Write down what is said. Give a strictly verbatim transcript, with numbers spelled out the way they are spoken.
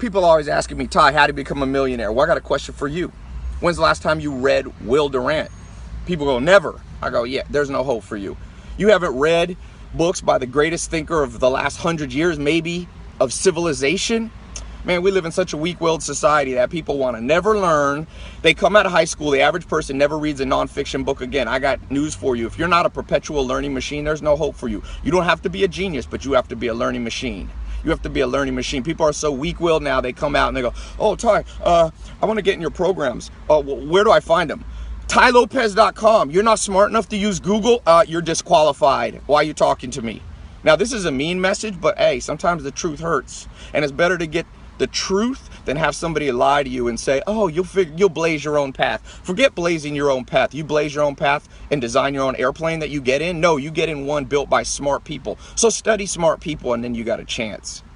People are always asking me, Tai, how to become a millionaire? Well, I got a question for you. When's the last time you read Will Durant? People go, never. I go, yeah, there's no hope for you. You haven't read books by the greatest thinker of the last hundred years, maybe, of civilization? Man, we live in such a weak-willed society that people want to never learn. They come out of high school, the average person never reads a nonfiction book again. I got news for you. If you're not a perpetual learning machine, there's no hope for you. You don't have to be a genius, but you have to be a learning machine. You have to be a learning machine. People are so weak-willed now, they come out and they go, oh, Tai, uh, I want to get in your programs. Uh, where do I find them? Tai Lopez dot com. You're not smart enough to use Google? Uh, you're disqualified. Why are you talking to me? Now, this is a mean message, but hey, sometimes the truth hurts. And it's better to get the truth than have somebody lie to you and say, oh, you'll figure, you'll blaze your own path. Forget blazing your own path. You blaze your own path and design your own airplane that you get in? No, you get in one built by smart people. So study smart people and then you got a chance.